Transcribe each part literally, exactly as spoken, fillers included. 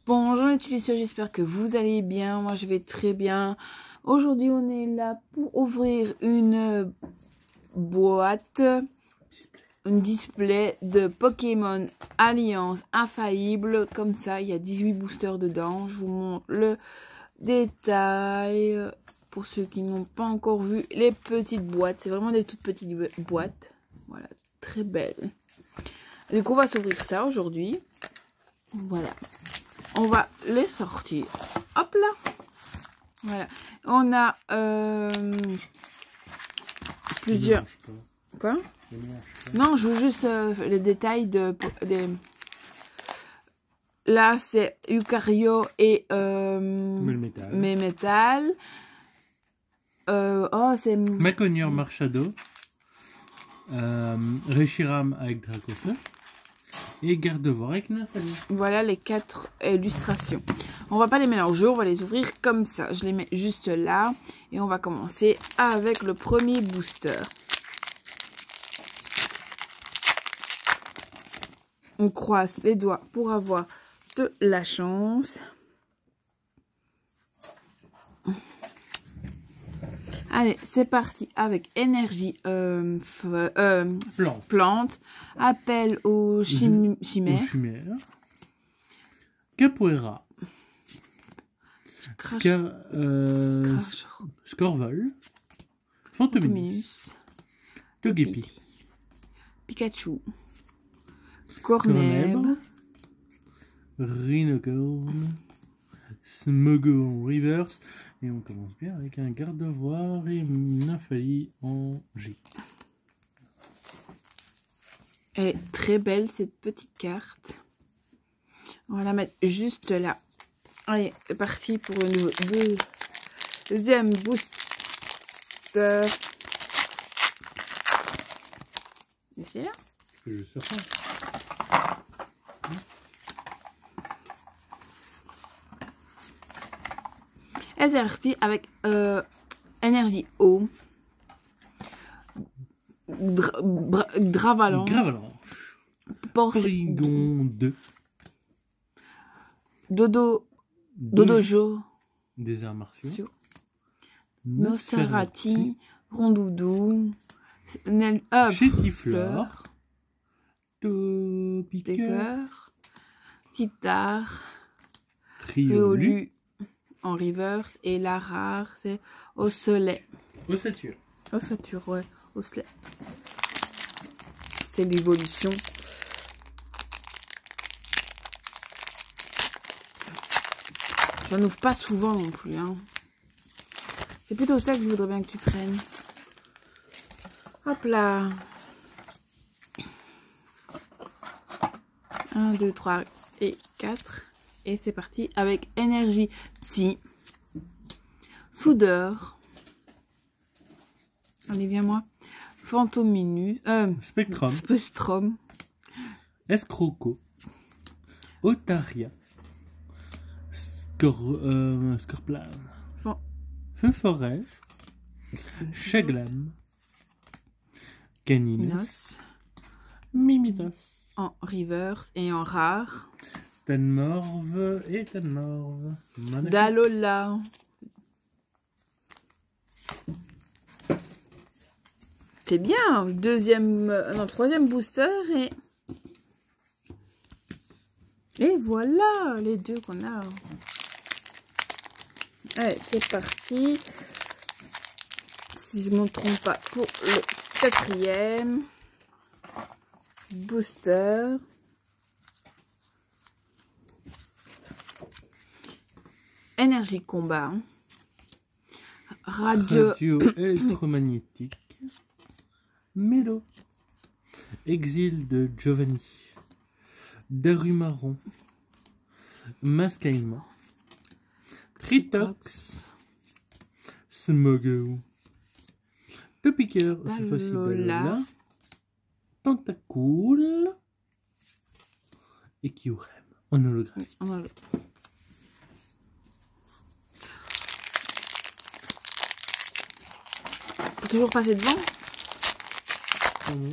Bonjour les utilisateurs, j'espère que vous allez bien. Moi je vais très bien. Aujourd'hui on est là pour ouvrir une boîte, un display de Pokémon Alliance Infaillible. Comme ça, il y a dix-huit boosters dedans. Je vous montre le détail pour ceux qui n'ont pas encore vu les petites boîtes. C'est vraiment des toutes petites boîtes. Voilà, très belles. Du coup on va s'ouvrir ça aujourd'hui. Voilà. On va les sortir. Hop là. Voilà. On a euh, plusieurs. Quoi? Non, je veux juste euh, les détails de. de... Là, c'est Lucario et euh, Melmetal. Euh, oh, c'est. Maconier Marshado. Euh, Reshiram avec Dracofeu. Et Gardevoir avec Nathalie. Voilà les quatre illustrations. On va pas les mélanger, on va les ouvrir comme ça. Je les mets juste là. Et on va commencer avec le premier booster. On croise les doigts pour avoir de la chance. Allez, c'est parti avec énergie euh, euh, plante. plante, appel aux chim chimères, chimères, capoeira, Scar, euh, Scorvol, Fantominus, Togepi, Pikachu, Cornèbre, Rhinocorn, Smogo en reverse. Et on commence bien avec un Gardevoir et Nymphalie en G. Elle est très belle cette petite carte. On va la mettre juste là. Allez, c'est parti pour une deux, deuxième booster. Et c'est là. Je sais pas. Et c'est parti avec euh, énergie eau. Dra Dravalanche. Gravalanche. Porygon deux. Dodo. Dodojo. Des arts martiaux. Nosferati. Rondoudou. Nel euh, Chétifleur. Topiqueur. Titar. Riolu. En reverse. Et la rare, c'est Osselet. Ossature. Ossature, ouais. Osselet. C'est l'évolution. Je n'en ouvre pas souvent non plus. Hein. C'est plutôt ça que je voudrais bien que tu prennes. Hop là. un, deux, trois et quatre. Et c'est parti avec énergie psy. Soudeur. Allez, viens moi. Fantominus. Euh, Spectrum. Spectrum. Escroco. Otaria. Scor, euh, Scorplan. Fan... Feu forêt. Chaglam. Caninos. Mimitos. En reverse et en rare. Tanmorve et Tanmorve. Dalola. C'est bien. Deuxième, non, troisième booster et et voilà les deux qu'on a. Allez, c'est parti. Si je ne me trompe pas, pour le quatrième booster. Énergie combat. Radio, Radio électromagnétique. Mélo. Exil de Giovanni. Darumaron. Mascaïma. Tritox. Smogo. Topiqueur, cette fois-ci Dalola. Tentacool. Et Kyurem. En holographique. en holo. Faut toujours passer devant. Mmh.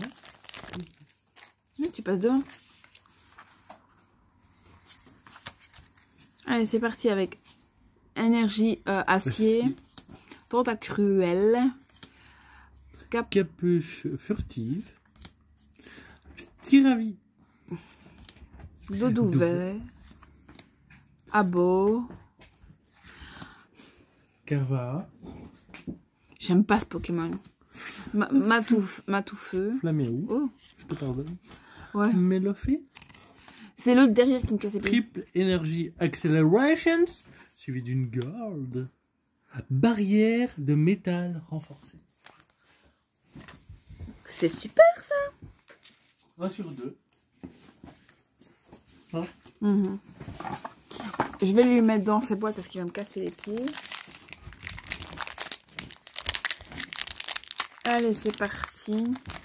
Oui, tu passes devant. Allez, c'est parti avec énergie euh, acier, tentacruel, cap Capuche furtive. Tiravi. Dodouvet, Abo. Carva. J'aime pas ce Pokémon. Ma Matouf, Matoufeu. Flaméo. Oh. Je te pardonne. Ouais. Mélofé. C'est l'autre derrière qui me casse les pieds. Triple Energy Accelerations. Suivi d'une garde. Barrière de métal renforcée. C'est super ça. un sur deux. Hein? Mmh. Je vais lui mettre dans ses boîtes parce qu'il va me casser les pieds. Allez, c'est parti.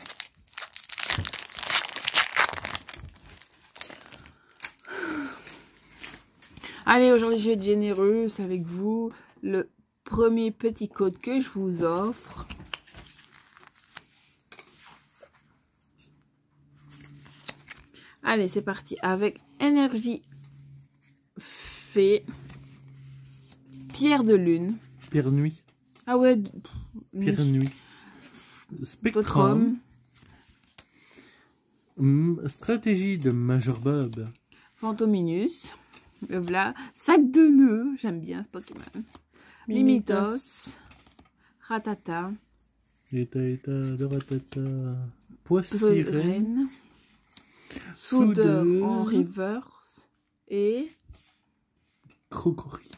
Allez, aujourd'hui je vais être généreuse avec vous. Le premier petit code que je vous offre. Allez, c'est parti avec énergie fée, pierre de lune. Pierre nuit. Ah ouais. Pierre nuit. Spectrum. Mm, stratégie de Major Bob. Fantominus. Le voilà. Sac de nœuds. J'aime bien ce Pokémon. Mimitos. Ratata. Eta, eta, de ratata. Poissirène. Soudeur en reverse. Et Crocorible.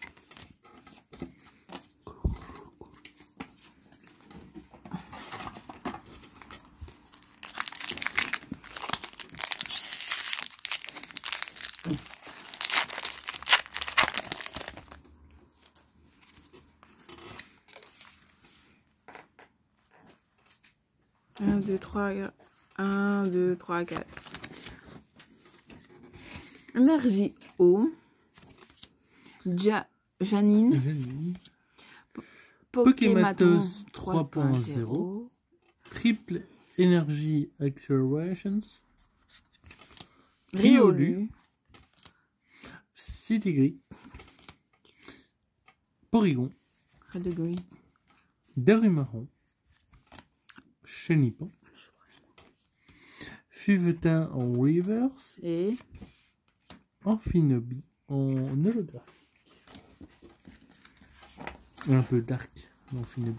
un, deux, trois, un, deux, trois, quatre. Énergie eau. Ja, Janine. Janine. Pokématos Pokématos trois point zéro. Triple Energy Accelerations. Riolu. Citigris. Porygon. Redegris. Darumarron. Chenipan. Fuvetin en reverse. Et Amphinobi en holographe. Un peu dark, l'Amphinobi.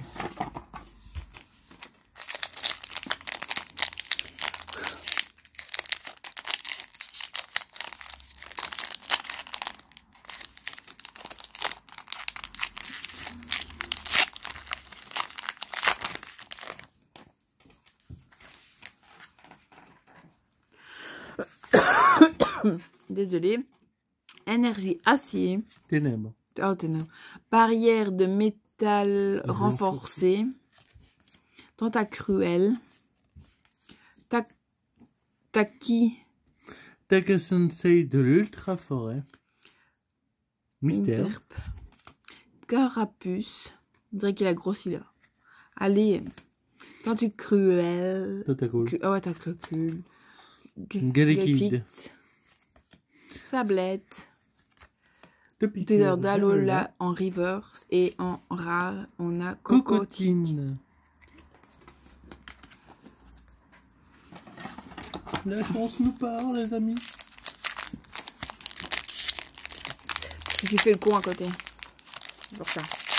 désolé. Énergie acier. Ténèbres. Oh, ténèbres. Barrière de métal renforcée. renforcée. Tentacruel. Ta Taki. Takasensei de l'Ultra Forêt. Mystère. Imperp. Carapuce. On dirait qu'il a grossi là. Allez. Tentacruel. Totacule. Oh, ouais, Tentacruel. Galekid. Sablette. Topiqueur d'Alola en reverse et en rare, on a Cocotine. Cocotine. La chance nous parle, les amis. Si tu fais le con à côté. C'est pour ça.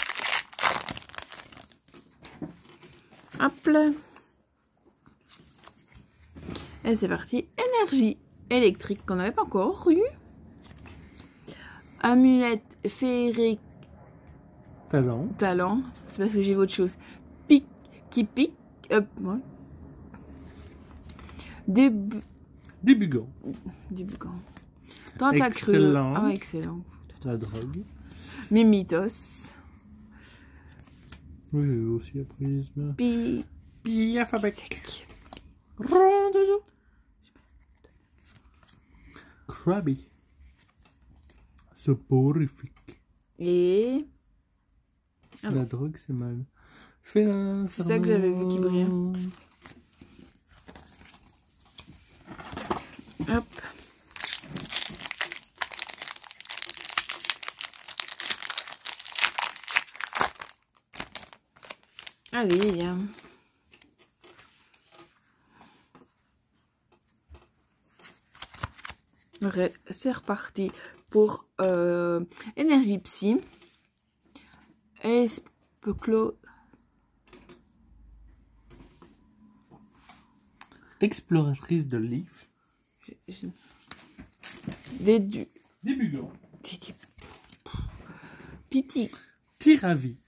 Hop là. Et c'est parti. Énergie électrique qu'on n'avait pas encore eu. Amulette féerique. Talent. Talent. C'est parce que j'ai vu autre chose. Pique. Qui pique. Hop. Ouais. Début. Débugant. Débugant. Tentacruel. Excellent. Ah ouais, excellent. La drogue. Mimitos. Oui, aussi à prisme. Pi. Piafabec. Rondozo. Krabby. Soporifique. Et. Ah La bon. drogue, c'est mal. Félin. C'est ça que j'avais vu qui brillait. Hop. Allez. Hein. C'est reparti pour euh, Énergie Psy. Especlo... Exploratrice de Leaf. Dédu... Débugant. Titi. Piti. Tiravi.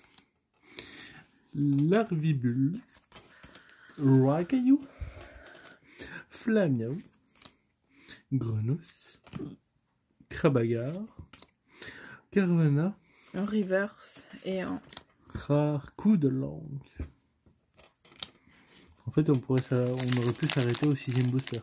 Larvibule. Racaillou. Flamiau. Grenousse. Crabagar. Carvana. En reverse et en... Rare coup de langue. En fait, on pourrait, on aurait pu s'arrêter au sixième booster.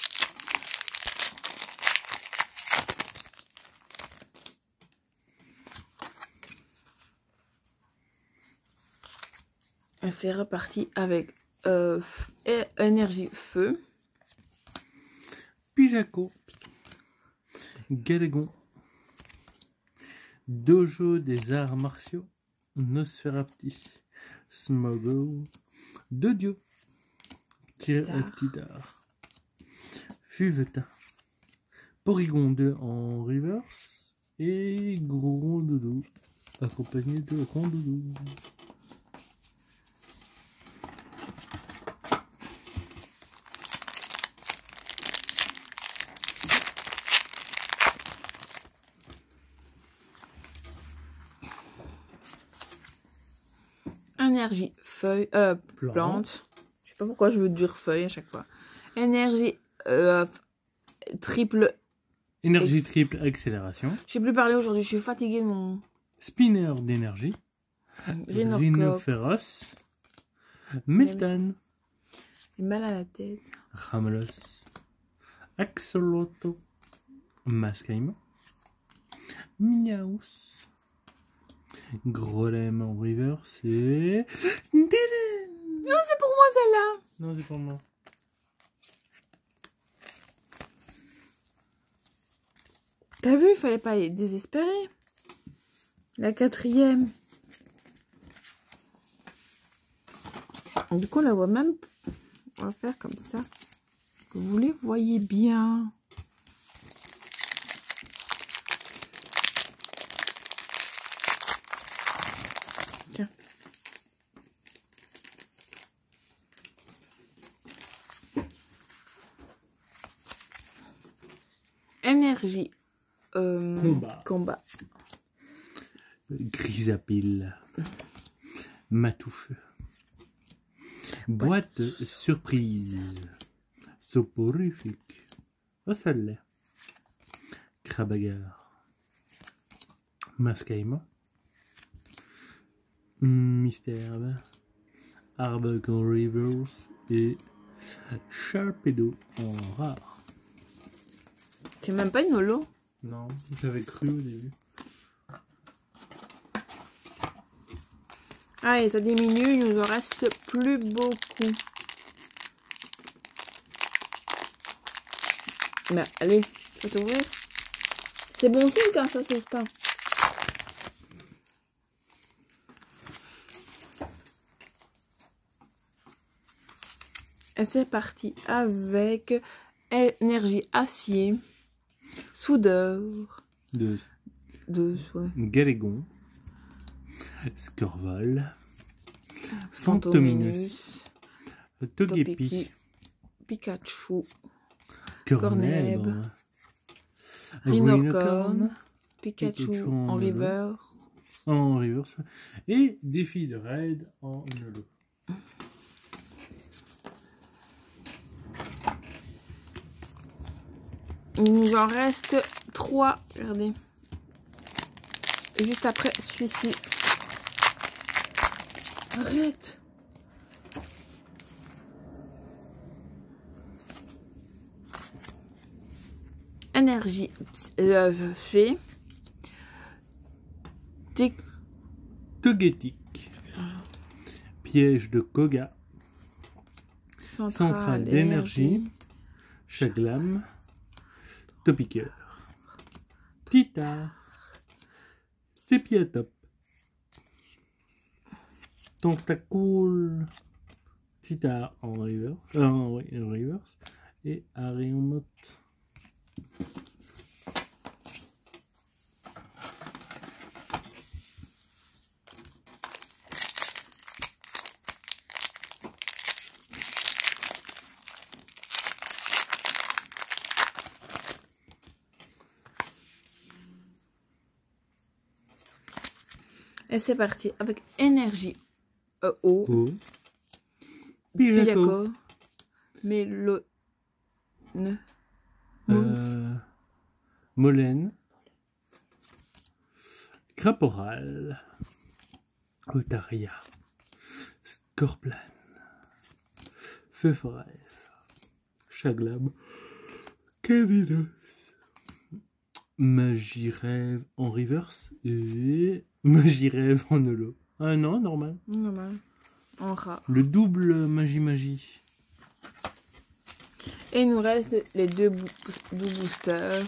C'est reparti avec euh, énergie feu. Pijaco. Galagon. Dojo des arts martiaux. Nosferapti. Smoggle. Dodio. Ptidar. Fuveta. Porygon deux en reverse. Et Gros Doudou. Accompagné de Grand Doudou. Énergie feuille, euh, plante. plante. Je sais pas pourquoi je veux dire feuille à chaque fois. Énergie euh, triple. Énergie ex... triple accélération. Je sais plus parler aujourd'hui, je suis fatiguée de mon. Spinner d'énergie. Rhinophéros. Meltan. J'ai mal à la tête. Ramelos. Axolotl. Mascaïma. Miaus. Grolem en reverse et... Dylan. Non, c'est pour moi celle-là. Non, c'est pour moi. T'as vu, il fallait pas être désespéré. La quatrième. Du coup, on la voit même. On va faire comme ça. Que vous les voyez bien. Tiens. Énergie. Euh, combat. Combat. Grisapile. Matoufeu. Boîte ouais. Surprise. Soporifique. Oh, ça l'est. Crabagar. Mascaïma. Mystère. Arbok en reverse. Et Sharpedo en rare. C'est même pas une holo. Non, j'avais cru au début. Allez, ça diminue, il nous en reste plus beaucoup. Mais allez, ça s'ouvrir. C'est bon signe quand ça s'ouvre pas. Et c'est parti avec énergie acier, soudeur, deux, deux, ouais. Galagon, Scorval, Fantominus, Togepi, Pikachu, Corneb, Rhinocorn, Pikachu, Pikachu en, en river, en reverse et défi de raid en holo. Il nous en reste trois, regardez. Et juste après celui-ci. Arrête. Énergie euh, fait. Togetic. Piège de Koga. Centrale, Centrale d'énergie. Chaglam. Topiqueur. Tita. Sépiatop. Tentacool. Tita en reverse. Euh, oui, en reverse. Et Harry en mode. Et c'est parti avec énergie euh, eau, Oh. Pijaco, Mélone, Euh, Molène. Craporal. Otaria. Scorplan. Feu forêt. Chaglab. Caminos. Magie rêve en reverse et magie rêve en holo. Ah non, normal. normal, en rat. Le double magie magie. Et il nous reste les deux, boo deux boosters.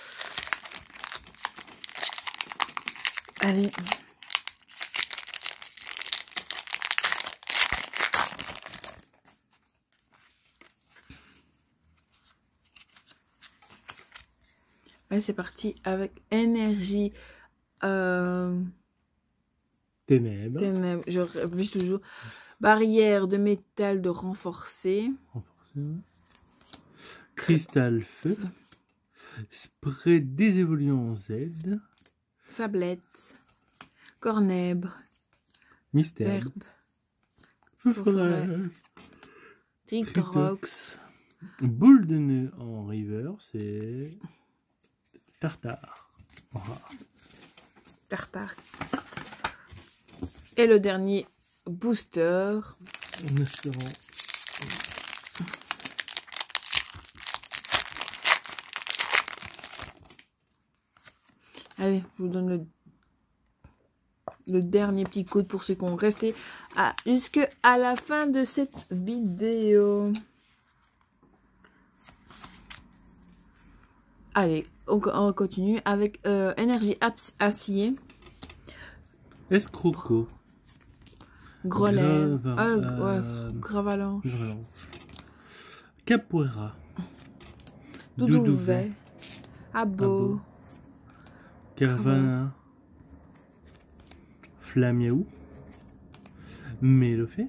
Allez. Allez, c'est parti avec énergie. Euh... Ténèbres. Ténèbres, je réfléchis toujours. Barrière de métal de renforcer. Renforcé, ouais. Cristal feu. Spray désévoluant Z. Sablette. Cornèbre. Mystère. Herbe. Feu Feu forêt. forêt. Trictrox. Boule de nœud en reverse et Tartare. Voilà. Tartare. Et le dernier booster. En espérant. Allez, je vous donne le, le dernier petit code pour ceux qui ont resté à, jusqu'à la fin de cette vidéo. Allez, on, on continue avec euh, énergie acier. Escroco. Grelet. Grava- Euh, euh, ouais, Gravalanche. Gravalanche. Capoeira. Doudouvet. Abo. Abo. Carvana. Flamiaou. Mélofée.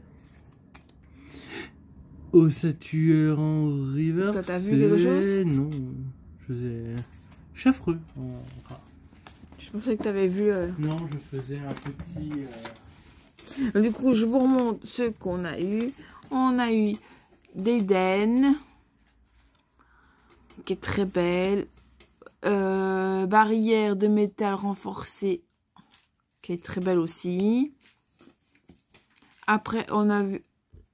Ossatueur en river. Toi, t'as vu quelque chose? Non. Je faisais. Chaffreux. en rat. Je pensais que tu avais vu. Euh... Non, je faisais un petit. Euh... Du coup, je vous remonte ce qu'on a eu. On a eu d'Eden, qui est très belle. Euh, barrière de métal renforcée, qui est très belle aussi. Après, on a vu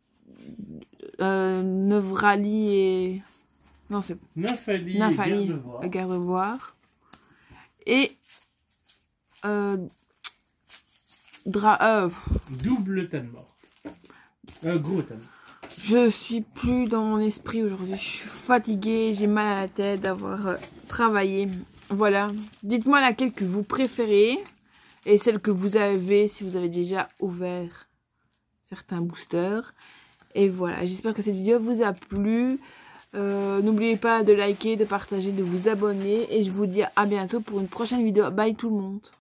euh, Nevrali et... Non, c'est... Nafali, Nafali, Gardevoir. Gardevoir. Et... Euh, dra euh, Double tan mort. Euh, gros tan. je suis plus dans mon esprit aujourd'hui. Je suis fatiguée, j'ai mal à la tête d'avoir euh, travaillé. Voilà. Dites-moi laquelle que vous préférez. Et celle que vous avez, si vous avez déjà ouvert certains boosters. Et voilà. J'espère que cette vidéo vous a plu. Euh, N'oubliez pas de liker, de partager, de vous abonner. Et je vous dis à bientôt pour une prochaine vidéo. Bye tout le monde.